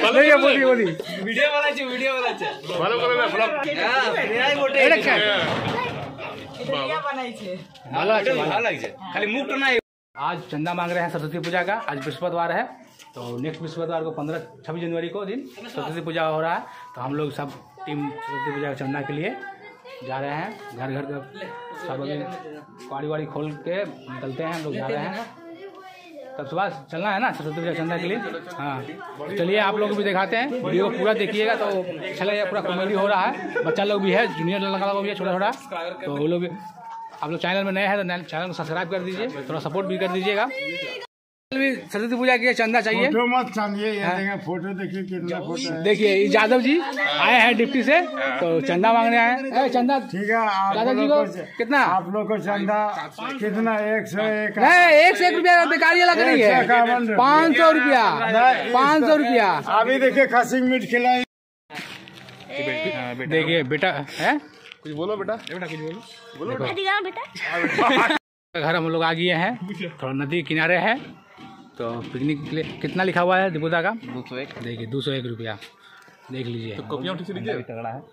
Video বানাইছে ভালো করে না ব্লগ এরাই বটে এটা বানাইছে ভালো লাগছে খালি মুখটা নাই। आज चंदा मांग रहे हैं सरस्वती पूजा का। आज बृहस्पतिवार है, तो नेक्स्ट बृहस्पतिवार को 26 जनवरी को दिन सरस्वती पूजा हो रहा है। तो हम लोग सब टीम सरस्वती पूजा का चंदा के लिए जा रहे हैं। घर घर सब अभी वाड़ी खोल के निकलते हैं, हम लोग जा रहे हैं। तब सुबह चलना है ना सरस्वती पूजा चंदा के लिए। हाँ चलिए आप लोग भी दिखाते हैं, वीडियो को पूरा देखिएगा तो अच्छा लगेगा। पूरा कॉमेडी हो रहा है, बच्चा लोग भी है, जूनियर लड़का लोग भी है छोटा छोटा। तो वो लोग आप लोग चैनल में नए हैं तो चैनल को सब्सक्राइब कर दीजिए, थोड़ा सपोर्ट भी कर दीजिएगा। सरस्वती पूजा के चंदा चाहिए, फोटो मत चाहिए, फोटो देखिए कितना फोटो है। देखिए यादव जी आए हैं डिप्टी से, तो चंदा मांगने आए हैं। चंदा ठीक है, यादव जी को कितना आप लोग को चंदा कितना? 101 नहीं, 101 रुपया बेकारी लग रही है। 500 रुपया, 500 रुपया। अभी देखिए खसी मीट खिलाई। देखिए बेटा है, कुछ बोलो बेटा बोलो घर हम लोग आ गए हैं, थोड़ा नदी किनारे है। तो पिकनिक के लिए कितना लिखा हुआ है दिपुदा का? 201। देखिए 201 रुपया, देख लीजिए। तो कॉपियाँ ठीक से लीजिए। तगड़ा है,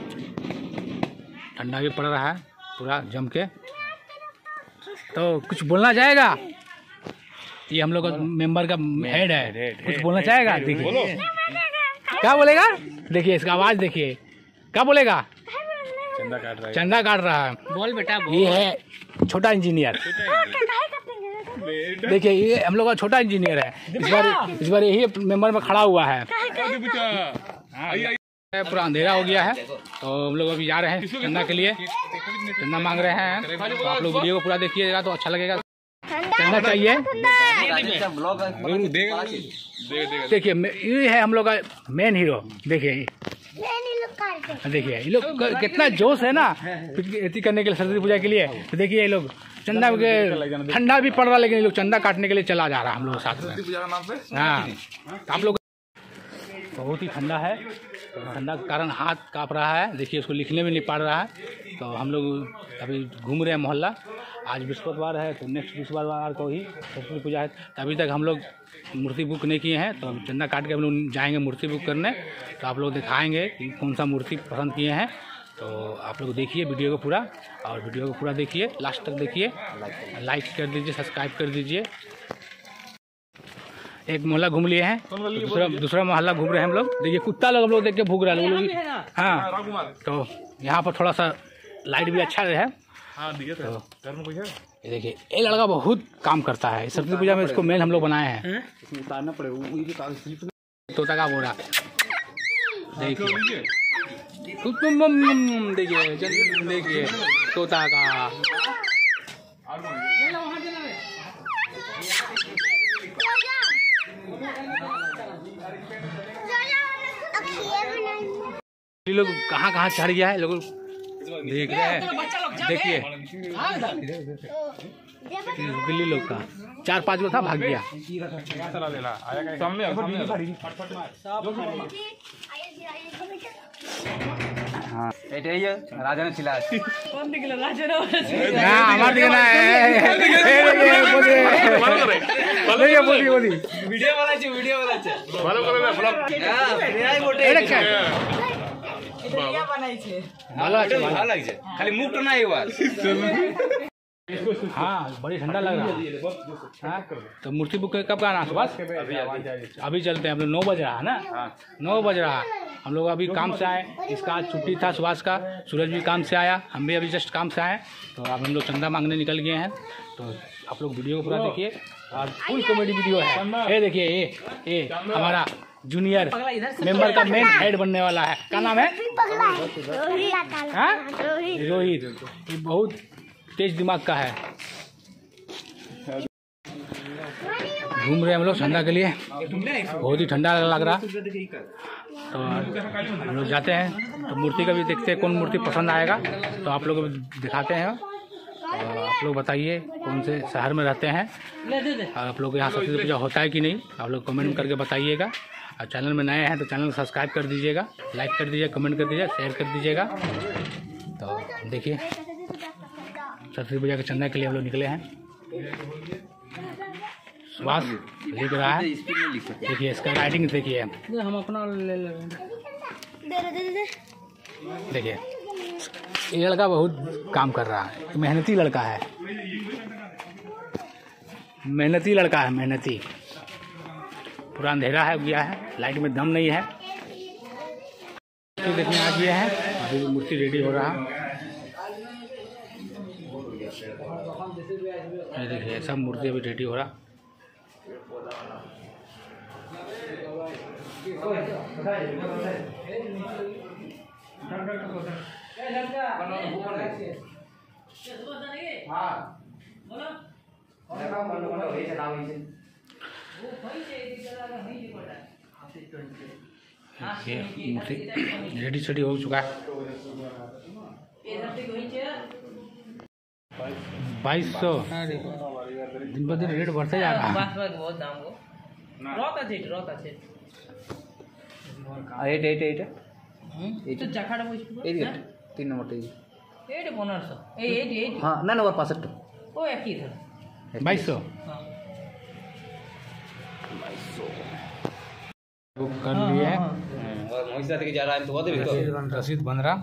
ठंडा भी पड़ रहा है पूरा जम के। तो कुछ बोलना चाहेगा? ये हम लोग का मेंबर का हेड है, कुछ बोलना चाहेगा? देखिए क्या बोलेगा, देखिए इसका आवाज देखिए, क्या बोलेगा? चंदा काट रहा है। बोल बेटा बोल। ये है छोटा इंजीनियर, देखिए ये हम लोग का छोटा इंजीनियर है। इस बार यही मेंबर में खड़ा हुआ है। पूरा अंधेरा हो गया है, तो हम लोग अभी जा रहे हैं चंदा के लिए। चंदा मांग रहे हैं, तो आप लोग वीडियो को पूरा देखिएगा तो अच्छा लगेगा। चंदा चाहिए, देखिए ये है हम लोग का मेन हीरो। देखिए देखिए ये लोग कितना जोश है ना खेती करने के लिए, सरस्वती पूजा के लिए। तो देखिए ये लोग चंदा के, ठंडा भी पड़ रहा लेकिन ये लोग चंदा काटने के लिए चला जा रहा है हम लोग साथ में। हाँ आप लोग बहुत ही ठंडा है, ठंडा के कारण हाथ काँप रहा है। देखिए उसको लिखने में नहीं पड़ रहा है। तो हम लोग अभी घूम रहे हैं मोहल्ला। आज बृहस्पतिवार है, तो नेक्स्ट बृहस्पतिवार को ही सरस्वती पूजा है। अभी तक हम लोग मूर्ति बुक नहीं किए हैं, तो चंदा काट के हम लोग जाएंगे मूर्ति बुक करने। तो आप लोग दिखाएंगे कि कौन सा मूर्ति पसंद किए हैं। तो आप लोग देखिए वीडियो को पूरा, और वीडियो को पूरा देखिए, लास्ट तक देखिए, लाइक कर दीजिए, सब्सक्राइब कर दीजिए। एक मोहल्ला घूम लिए हैं, दूसरा मोहल्ला घूम रहे हैं हम लोग। देखिए कुत्ता लोग हम लोग देख के भूख रहा है लोग। हाँ तो यहाँ पर थोड़ा सा लाइट भी अच्छा है। ये देखिए ये लड़का बहुत काम करता है सरस्वती पूजा में, इसको मेन हम लोग बनाए हैं। उतारना पड़ेगा तोता का बोरा। देखिए देखिए तोता का। ये लोग कहाँ चढ़ गया है, लोग देख रहे हैं। देखिए दिल्ली लोग का 4-5 गो था, भाग गया। हाँ राजा ने चिल्ला वीडियो बनाइছে ভালো করে না ব্লগ এরাই বটে এটা বানাইছে ভালো লাগছে খালি মুখটা নাই এবার। हाँ बड़ी ठंडा लग रहा है। हाँ तो मूर्ति बुक कब का आना सुबह? अभी चलते हैं हम लोग। 9 बज रहा है ना, 9 बज रहा है। हम लोग अभी काम से आए, इसका आज छुट्टी था सुभाष का, सूरज भी काम से आया, हम भी अभी जस्ट काम से आए। तो अब हम लोग चंदा मांगने निकल गए हैं। तो आप लोग वीडियो को पूरा देखिए, और फुल कॉमेडी वीडियो है। ये देखिए ये हमारा जूनियर मेंबर का मेन हेड बनने वाला है। क्या नाम है? रोहित। ये बहुत तेज दिमाग का है। घूम रहे हम लोग चंदा के लिए, बहुत ही ठंडा लग रहा। तो हम लोग जाते हैं, तो मूर्ति का भी देखते हैं कौन मूर्ति पसंद आएगा। तो आप लोग दिखाते हैं, और आप लोग बताइए कौन से शहर में रहते हैं, और आप लोग यहाँ सरस्वती पूजा होता है कि नहीं, आप लोग कमेंट करके बताइएगा। और चैनल में नए हैं तो चैनल को सब्सक्राइब कर दीजिएगा, लाइक कर दीजिए, कमेंट कर दीजिए, शेयर कर दीजिएगा। तो देखिए सरस्वती पूजा के चंदा के लिए हम लोग निकले हैं। सुभाष लिख रहा है। देखिए इसका राइटिंग देखिए, हम अपना ले ले। देखिए ये लड़का बहुत काम कर रहा है, मेहनती लड़का है, मेहनती लड़का है, मेहनती। पूरा अंधेरा है गया है, लाइट में दम नहीं है। तो देखने आ गया है, अभी मूर्ति रेडी हो रहा है। ये देखिए सब मूर्ति अभी रेडी हो रहा। ये मूर्ति रेडी सेडी हो चुका है। 2200 दिन ब दिन रेट बढ़ते जा रहा है। बहुत दाम हो রথ আছে এইটা এইটা এইটা তো জাখাটা বসবো এই দিকে 3 নম্বরটা এই এইটা 1500 এই হ্যাঁ না না ওর পাশেরটা ও একই ধর 2200 बुक कर लिए हैं। और मोहिसा থেকে जा रहा है तो वो दे रसीद बन रहा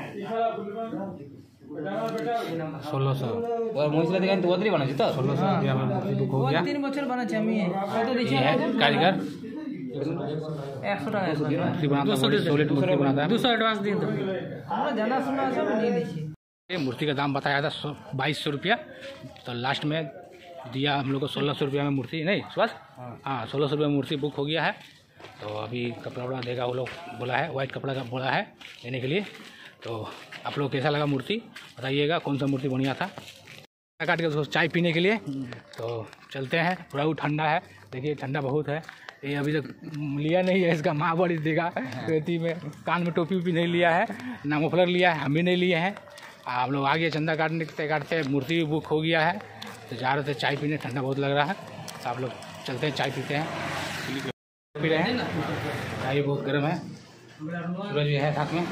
1600 और मोहिसा থেকে তো ওদের বানাচ্ছি তো 1600 रुपया में मूर्ति बुक हो गया। 3 বছর বানাচ্ছি আমি কত দিছি ये है कारीगर 100 টাকা मूर्ति बनाता है, बड़ी सॉलिड मूर्ति बनाता है। 200 एडवांस दिन दो আমরা জানা শোনা আছে আমি নিয়ে নিছি। ये मूर्ति का दाम बताया था 2200 रुपया, तो लास्ट में दिया हम लोग को 1600 रुपया में मूर्ति, नहीं सुभाष? हाँ 1600 रुपये में मूर्ति बुक हो गया है। तो अभी कपड़ा वपड़ा देगा वो लोग, बोला है वाइट कपड़ा का बोला है लेने के लिए। तो आप लोग कैसा लगा मूर्ति बताइएगा, कौन सा मूर्ति बढ़िया था। काट के उसको चाय पीने के लिए तो चलते हैं। पूरा वो ठंडा है, देखिए ठंडा बहुत है। ये अभी तक लिया नहीं है, इसका माँ बड़ी देगा खेती में। कान में टोपी भी नहीं लिया है, ना मफलर लिया है, हम भी नहीं लिए हैं। हम लोग आगे चंदा काटते काटते मूर्ति भी बुक हो गया है। तो जा रहे थे चाय पीने, ठंडा बहुत लग रहा है। तो आप लोग चलते हैं, चाय पीते हैं। पी रहे हैं, चाय बहुत गर्म है, सूरज भी है साथ में।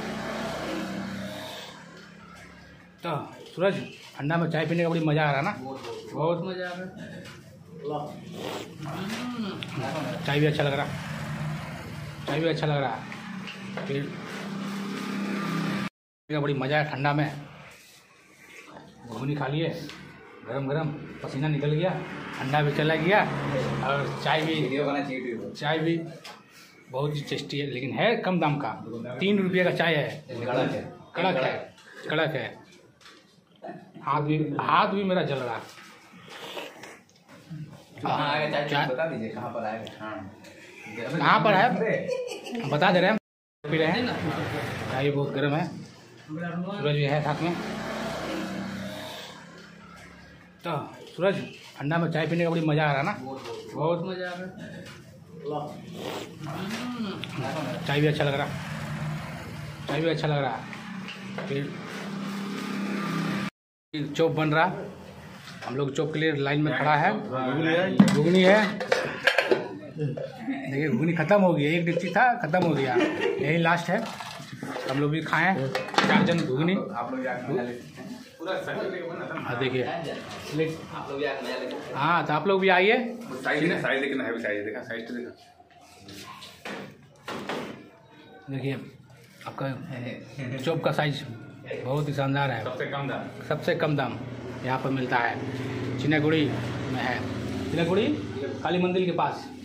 तो सूरज ठंडा में चाय पीने का बड़ी मज़ा आ रहा है ना, बहुत मजा आ रहा चाय भी अच्छा लग रहा, चाय भी अच्छा लग रहा है। फिर बड़ी मज़ा है ठंडा में। घुगनी खा लिए गरम गरम, पसीना निकल गया, ठंडा भी चला गया और चाय भी बहुत ही टेस्टी है। लेकिन है कम दाम का, 3 रुपये का चाय है, कड़क है। हाथ भी मेरा जल रहा। बता दीजिए कहाँ पर आएगा। कहाँ पर है बता दे रहे हैं। पी रहे हैं, चाय बहुत गर्म है, सूरज भी है साथ में। तो सूरज ठंडा में चाय पीने का बड़ी मज़ा आ रहा है ना, बहुत मजा आ रहा चाय भी अच्छा लग रहा, चाय भी अच्छा लग रहा। फिर चॉप बन रहा, हम लोग चॉप के लिए लाइन में खड़ा है। घुगनी है, देखिए घुगनी ख़त्म हो गई, एक डिक्ची था ख़त्म हो गया, यही लास्ट है। हम लोग भी खाएं 4 जन घुगनी। हाँ देखिए, हाँ तो आप लोग भी आइए। देखिए आपका चॉप का साइज बहुत ही शानदार है, सबसे कम दाम यहाँ पर मिलता है। चिनागुड़ी में है, चिनागुड़ी काली मंदिर के पास।